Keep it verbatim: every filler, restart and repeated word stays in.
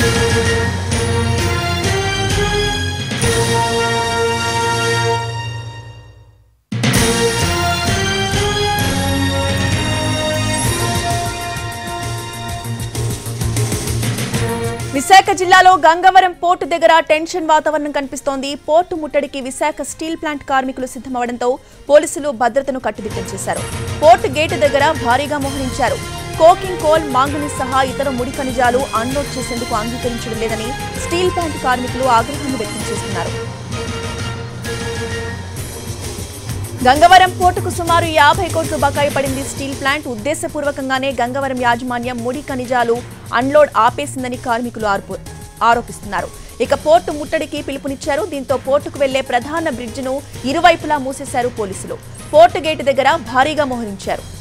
విశాఖ జిల్లాలో గంగవరం పోర్టు దగ్గర టెన్షన్ వాతావరణం కనిపిస్తోంది. పోర్టు ముట్టడికి విశాఖ స్టీల్ ప్లాంట్ కార్మికులు సిద్ధమవడంతో పోలీసులు భద్రతను కట్టుదిట్టం చేశారు. పోర్టు గేటు దగ్గర భారీగా మోహరించారు. కోకింగ్ కోల్, మాంగనీస్ సహా ఇతర ముడి ఖనిజాలు అన్లోడ్ చేసేందుకు అంగీకరించడం లేదని స్టీల్ ప్లాంట్ కార్మికులు ఆగ్రహాన్ని వ్యక్తం చేస్తున్నారు. గంగవరం పోర్టుకు సుమారు యాభై కోట్లు బకాయి పడింది. స్టీల్ ప్లాంట్ ఉద్దేశపూర్వకంగానే గంగవరం యాజమాన్యం ముడి ఖనిజాలు అన్లోడ్ ఆపేసిందని కార్మికులు ఆరోపిస్తున్నారు. ఇక పోర్టు ముట్టడికి పిలుపునిచ్చారు. దీంతో పోర్టుకు వెళ్లే ప్రధాన బ్రిడ్జిను ఇరువైపులా మూసేశారు పోలీసులు. పోర్టు గేటు దగ్గర భారీగా మోహరించారు.